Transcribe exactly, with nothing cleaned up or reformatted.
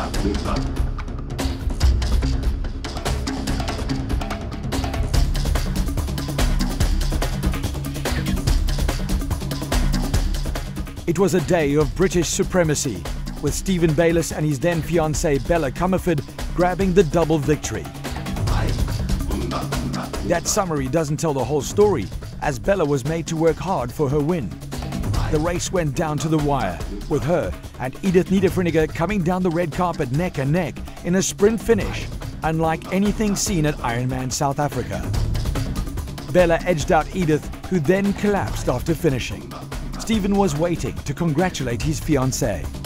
It was a day of British supremacy, with Stephen Bayliss and his then fiancée Bella Comerford grabbing the double victory. That summary doesn't tell the whole story, as Bella was made to work hard for her win. The race went down to the wire, with her and Edith Niederfriniger coming down the red carpet neck and neck in a sprint finish, unlike anything seen at IRONMAN South Africa. Bella edged out Edith, who then collapsed after finishing. Stephen was waiting to congratulate his fiancée.